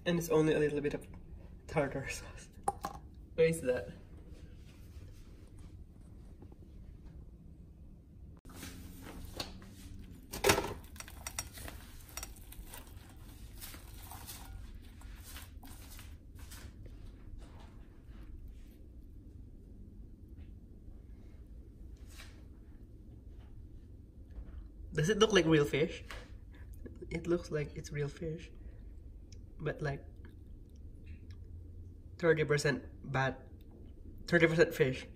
And it's only a little bit of tartar sauce. Where is that? Does it look like real fish? It looks like it's real fish, but like 30% bad, 30% fish.